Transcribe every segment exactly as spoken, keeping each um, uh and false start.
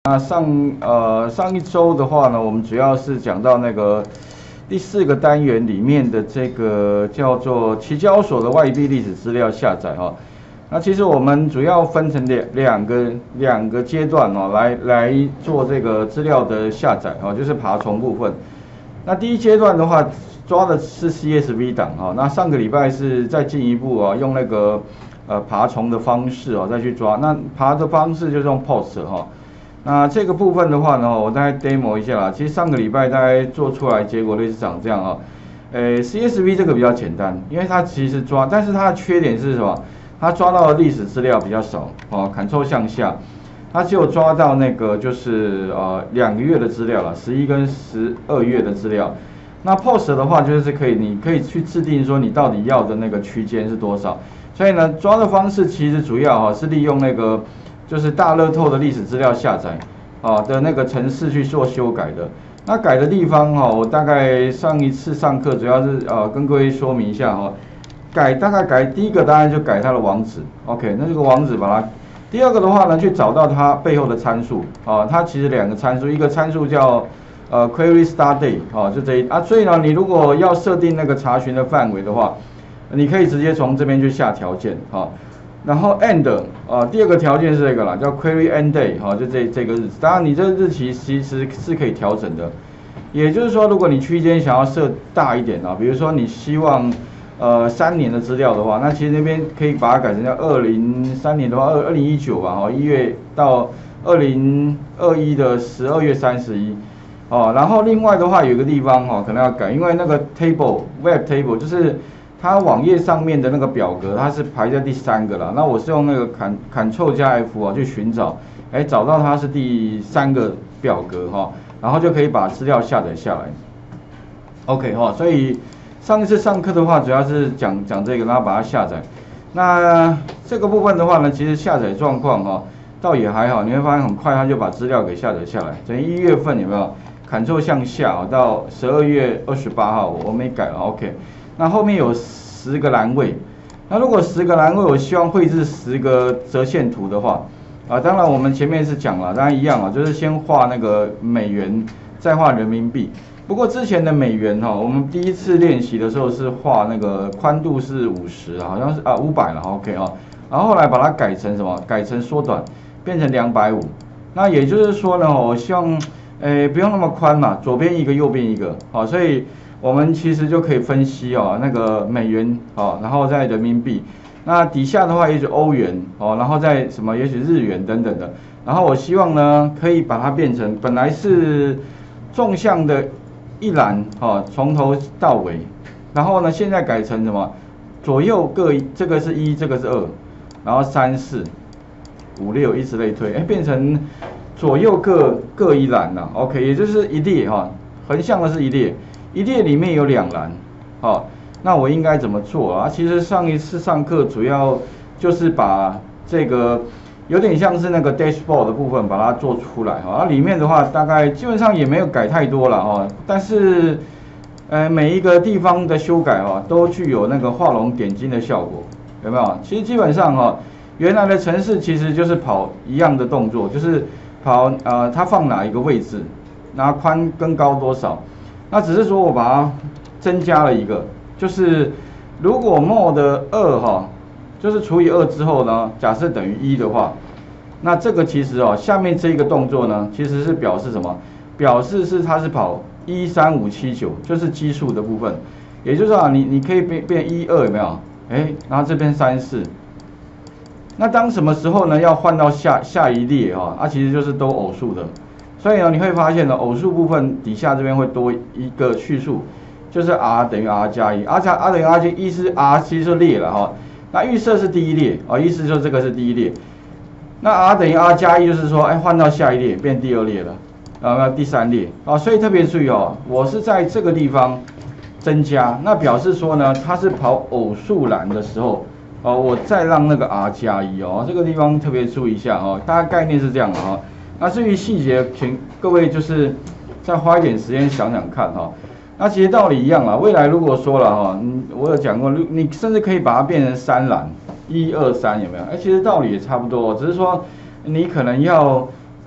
那上呃上一周的话呢，我们主要是讲到那个第四个单元里面的这个叫做期交所的外币历史资料下载哈。那其实我们主要分成两两个两个阶段哦，来来做这个资料的下载哦，就是爬虫部分。那第一阶段的话，抓的是 C S V 档哈。那上个礼拜是再进一步啊，用那个呃爬虫的方式哦再去抓。那爬的方式就是用 post 哈。那这个部分的话呢，我大概 demo 一下啦。其实上个礼拜大概做出来结果类似长这样啊。呃 ，C S V 这个比较简单，因为它其实抓，但是它的缺点是什么？它抓到的历史资料比较少哦 ，Ctrl 向下，它只有抓到那个就是呃两个月的资料了，十一跟十二月的资料。那 post 的话就是可以，你可以去制定说你到底要的那个区间是多少。所以呢，抓的方式其实主要哈、哦、是利用那个。就是大乐透的历史资料下载啊的那个程式去做修改的。那改的地方哈、哦，我大概上一次上课主要是呃跟各位说明一下哈、哦。改大概改第一个当然就改它的网址 ，OK， 那这个网址把它。第二个的话呢，去找到它背后的参数啊，它其实两个参数，一个参数叫呃 query start date 啊，就这一啊，所以呢，你如果要设定那个查询的范围的话，你可以直接从这边去下条件啊。然后 end 啊，第二个条件是这个啦，叫 query end day 哈、啊，就这这个日子。当然，你这个日期其实是可以调整的。也就是说，如果你区间想要设大一点啊，比如说你希望呃三年的资料的话，那其实那边可以把它改成叫二零三年的话，二二零一九吧，哈，一月到二零二一的十二月三十一，哦，然后另外的话有一个地方哈、哦，可能要改，因为那个 table web table 就是。它网页上面的那个表格，它是排在第三个啦。那我是用那个 Ctrl 加 F 啊去寻找，哎，找到它是第三个表格哈，然后就可以把资料下载下来。OK 哈，所以上一次上课的话，主要是讲讲这个，然后把它下载。那这个部分的话呢，其实下载状况哈，倒也还好，你会发现很快它就把资料给下载下来。等于一月份有没有 Ctrl 向下啊，到十二月二十八号我没改了 ，OK。那后面有十个栏位，那如果十个栏位，我希望绘制十个折线图的话，啊，当然我们前面是讲了，当然一样啊，就是先画那个美元，再画人民币。不过之前的美元哈、哦，我们第一次练习的时候是画那个宽度是五十，好像是啊五百了 ，OK 啊，然后后来把它改成什么？改成缩短，变成两百五。那也就是说呢，我希望，诶，不用那么宽嘛，左边一个，右边一个，好，所以。我们其实就可以分析哦，那个美元哦，然后再人民币，那底下的话也许欧元哦，然后再什么也许日元等等的，然后我希望呢可以把它变成本来是纵向的一栏哦，从头到尾，然后呢现在改成什么左右各这个是一，这个是二，然后三四五六以此类推，哎变成左右各各一栏了 ，OK， 也就是一列哈、哦，横向的是一列。一列里面有两栏，好、哦，那我应该怎么做啊？其实上一次上课主要就是把这个有点像是那个 dashboard 的部分把它做出来哈、哦，里面的话大概基本上也没有改太多了哈、哦，但是呃每一个地方的修改哈、哦、都具有那个画龙点睛的效果，有没有？其实基本上哈、哦，原来的程式其实就是跑一样的动作，就是跑呃它放哪一个位置，那宽跟高多少。那只是说我把它增加了一个，就是如果 mod 二哈，就是除以二之后呢，假设等于一的话，那这个其实哦，下面这一个动作呢，其实是表示什么？表示是它是跑一三五七九，就是基数的部分，也就是啊，你你可以变变一二有没有？哎，然后这边三四，那当什么时候呢？要换到下下一列哈，啊，其实就是都偶数的。所以呢，你会发现呢，偶数部分底下这边会多一个序数，就是 r 等于 r 加一 ，r 加 r 等于 r 加一，意思 r 其实就列了哈。那预设是第一列啊，意思就是这个是第一列。那 r 等于 r 加一就是说，哎，换到下一列变第二列了，啊，那第三列啊。所以特别注意哦，我是在这个地方增加，那表示说呢，它是跑偶数栏的时候，哦，我再让那个 r 加一哦，这个地方特别注意一下哦，大概概念是这样的哈。那至于细节，请各位就是再花一点时间想想看哈。那其实道理一样啦，未来如果说了哈，嗯，我有讲过，你甚至可以把它变成三栏，一二三有没有？哎，其实道理也差不多，只是说你可能要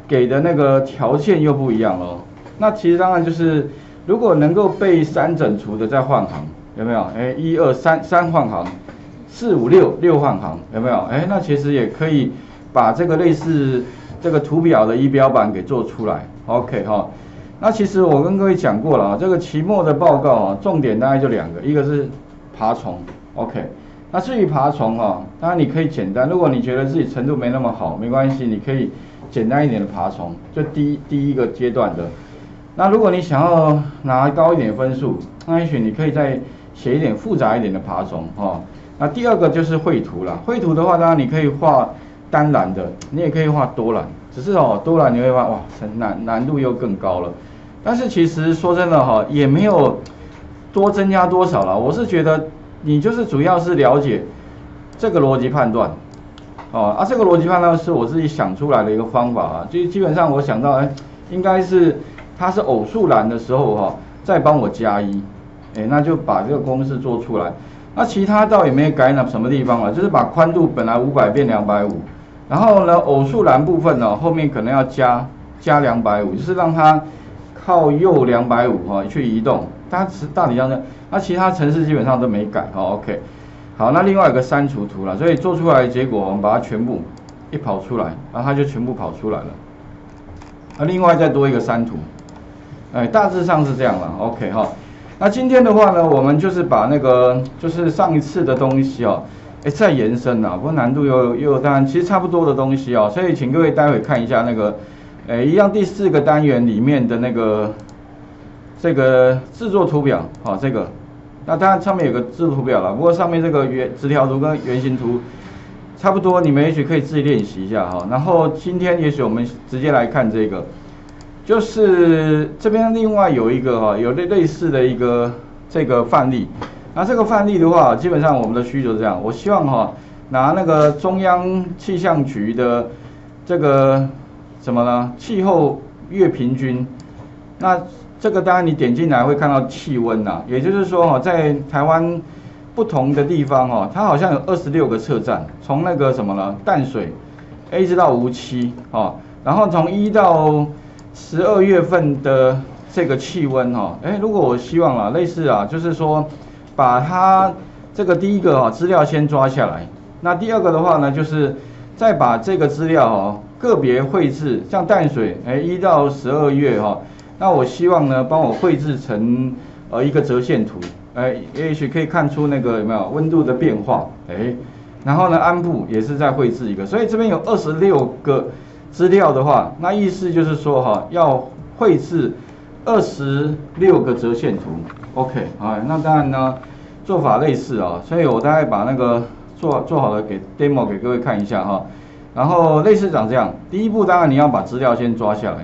给的那个条件又不一样咯。那其实当然就是，如果能够被三整除的再换行，有没有？哎，一二三三换行，四五六六换行，有没有？哎，那其实也可以把这个类似这个图表的仪表板给做出来。OK 哈。那其实我跟各位讲过了啊，这个期末的报告啊，重点大概就两个，一个是爬虫 ，OK。那至于爬虫啊，当然你可以简单，如果你觉得自己程度没那么好，没关系，你可以简单一点的爬虫，就第一第一个阶段的。那如果你想要拿高一点的分数，那也许你可以再写一点复杂一点的爬虫啊。那第二个就是绘图啦，绘图的话，当然你可以画单栏的，你也可以画多栏，只是哦多栏你会发现哇难难度又更高了。但是其实说真的哈，也没有多增加多少啦。我是觉得你就是主要是了解这个逻辑判断，哦啊，这个逻辑判断是我自己想出来的一个方法啊。就基本上我想到，哎，应该是它是偶数栏的时候哈，再帮我加一，哎，那就把这个公式做出来。那其他倒也没改哪什么地方了，就是把宽度本来五百变两百五，然后呢偶数栏部分呢后面可能要加加两百五，就是让它靠右两百五哈去移动，它大体上呢，那其他程式基本上都没改，好 OK。好，那另外有个删除图了，所以做出来的结果我们把它全部一跑出来，然后它就全部跑出来了。那另外再多一个删图，哎，大致上是这样了 ，OK 哈。那今天的话呢，我们就是把那个就是上一次的东西哦，哎再延伸啊，不过难度又又当然其实差不多的东西哦，所以请各位待会看一下那个。诶，一样第四个单元里面的那个这个制作图表，好、哦，这个，那当然上面有个制作图表了，不过上面这个圆直条图跟圆形图差不多，你们也许可以自己练习一下哈、哦。然后今天也许我们直接来看这个，就是这边另外有一个哈、哦，有类类似的一个这个范例，那这个范例的话，基本上我们的需求是这样，我希望哈、哦、拿那个中央气象局的这个。什么呢？气候月平均，那这个当然你点进来会看到气温呐，也就是说哈，在台湾不同的地方哈，它好像有二十六个测站，从那个什么呢淡水 A 直到无期哈，然后从一到十二月份的这个气温哈，哎，如果我希望啦，类似啊，就是说把它这个第一个哈资料先抓下来，那第二个的话呢，就是再把这个资料哈。个别绘制，像淡水，哎，一到十二月哈、哦，那我希望呢，帮我绘制成呃一个折线图，哎，也许可以看出那个有没有温度的变化，哎，然后呢，安部也是在绘制一个，所以这边有二十六个资料的话，那意思就是说哈、哦，要绘制二十六个折线图 ，OK， 啊，那当然呢，做法类似啊、哦，所以我大概把那个做做好了给 demo 给各位看一下哈、哦。然后类似长这样，第一步当然你要把资料先抓下来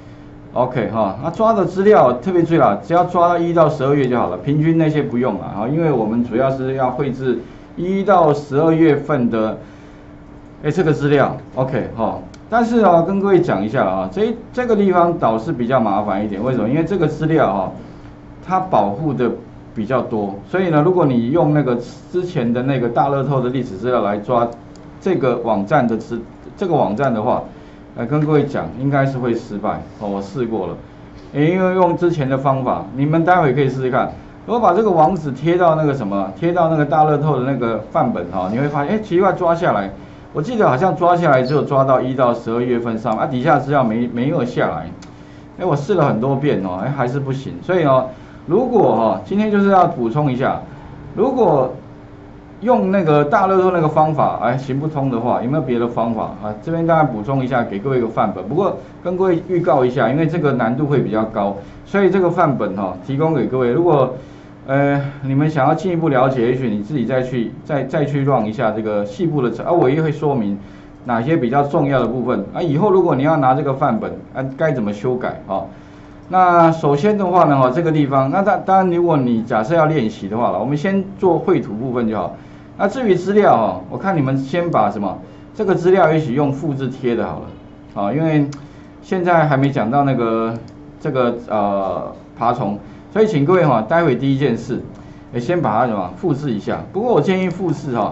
，OK 哈，那抓的资料特别注意啦，只要抓到一到十二月就好了，平均那些不用了哈，因为我们主要是要绘制一到十二月份的，哎这个资料 ，OK 哈，但是啊跟各位讲一下啊，这这个地方倒是比较麻烦一点，为什么？因为这个资料哈，它保护的比较多，所以呢，如果你用那个之前的那个大乐透的历史资料来抓。这个网站的资，这个网站的话，来跟各位讲，应该是会失败哦。我试过了，因为用之前的方法，你们待会可以试试看。如果把这个网址贴到那个什么，贴到那个大乐透的那个范本哈、哦，你会发现，哎，奇怪，抓下来，我记得好像抓下来只有抓到一到十二月份上，啊，底下资料没没有下来。哎，我试了很多遍哦，哎，还是不行。所以哦，如果哈、哦，今天就是要补充一下，如果用那个大乐透那个方法，哎，行不通的话，有没有别的方法啊？这边大概补充一下，给各位一个范本。不过跟各位预告一下，因为这个难度会比较高，所以这个范本哈、哦，提供给各位。如果呃你们想要进一步了解，也许你自己再去再再去 run 一下这个细部的，啊，我也会说明哪些比较重要的部分啊。以后如果你要拿这个范本，啊，该怎么修改啊？那首先的话呢，哈，这个地方，那当当然，如果你假设要练习的话了，我们先做绘图部分就好。那至于资料哦，我看你们先把什么这个资料一起用复制贴的好了，啊，因为现在还没讲到那个这个呃爬虫，所以请各位哈，待会第一件事，也先把它什么复制一下。不过我建议复制哈，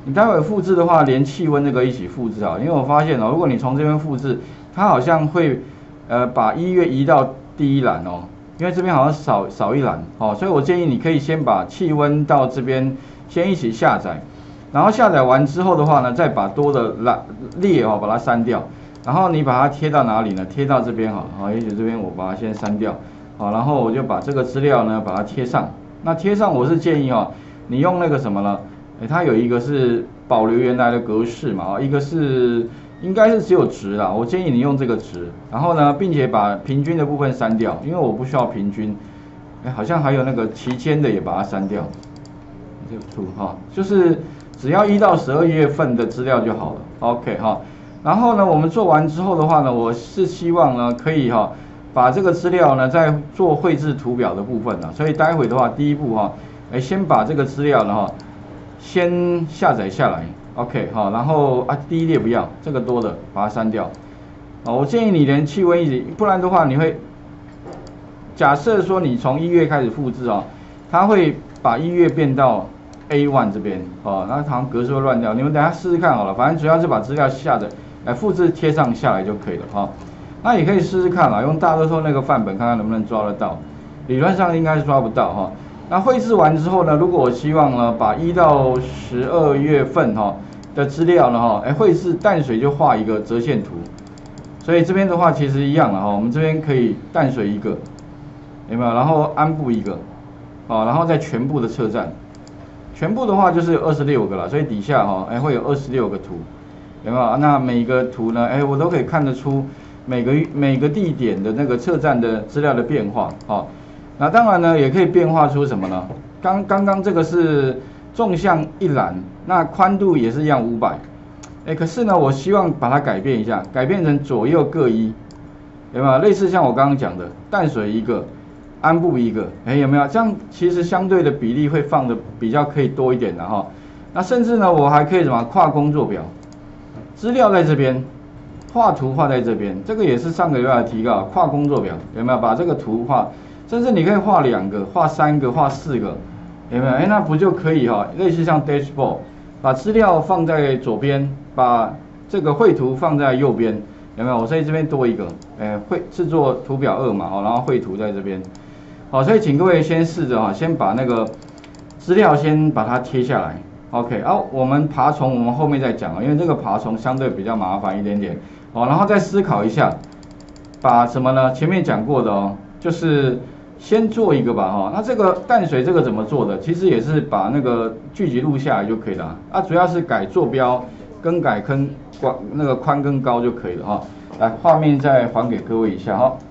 你待会复制的话，连气温这个一起复制啊，因为我发现哦，如果你从这边复制，它好像会呃把一月移到第一栏哦，因为这边好像少少一栏哦，所以我建议你可以先把气温到这边先一起下载，然后下载完之后的话呢，再把多的栏列哦把它删掉，然后你把它贴到哪里呢？贴到这边好了，好，也许这边我把它先删掉，好，然后我就把这个资料呢把它贴上。那贴上我是建议哦，你用那个什么呢？诶它有一个是保留原来的格式嘛，一个是应该是只有值啦，我建议你用这个值，然后呢，并且把平均的部分删掉，因为我不需要平均，哎，好像还有那个期间的也把它删掉，这个图哈，就是只要一到十二月份的资料就好了 ，OK 哈。然后呢，我们做完之后的话呢，我是希望呢可以哈把这个资料呢再做绘制图表的部分呢，所以待会的话第一步哈，哎先把这个资料呢哈。先下载下来 ，OK 好，然后啊第一列不要，这个多的把它删掉。哦，我建议你连气温一起，不然的话你会，假设说你从一月开始复制哦，它会把一月变到 A 一 这边，哦，那好像格式会乱掉。你们等一下试试看好了，反正主要是把资料下载，来复制贴上下来就可以了哈、哦。那也可以试试看啦，用大乐透那个范本看看能不能抓得到，理论上应该是抓不到哈。哦那绘制完之后呢，如果我希望呢，把一到十二月份哈、哦、的资料呢哈，哎绘制淡水就画一个折线图，所以这边的话其实一样了哈，我们这边可以淡水一个，有没有？然后安部一个，哦，然后再全部的车站，全部的话就是有二十六个了，所以底下哈哎会有二十六个图，有没有？那每个图呢，哎我都可以看得出每个每个地点的那个车站的资料的变化，哦。那当然呢，也可以变化出什么呢？刚刚刚这个是纵向一栏，那宽度也是一样五百，哎，可是呢，我希望把它改变一下，改变成左右各一，有没有？类似像我刚刚讲的，淡水一个，安部一个，哎，有没有？这样其实相对的比例会放的比较可以多一点的哈。那甚至呢，我还可以什么跨工作表，资料在这边，画图画在这边，这个也是上个月的提稿，跨工作表有没有？把这个图画。甚至你可以画两个、画三个、画四个，有没有？哎，那不就可以哈、哦？类似像 dashboard， 把资料放在左边，把这个绘图放在右边，有没有？我所以这边多一个，哎，绘制作图表二嘛，好，然后绘图在这边，好，所以请各位先试着哈，先把那个资料先把它贴下来 ，OK， 啊，我们爬虫我们后面再讲啊，因为这个爬虫相对比较麻烦一点点，好，然后再思考一下，把什么呢？前面讲过的哦，就是。先做一个吧哈，那这个淡水这个怎么做的？其实也是把那个聚集录下来就可以了啊，主要是改坐标，更改跟宽那个宽跟高就可以了哈。来，画面再还给各位一下哈。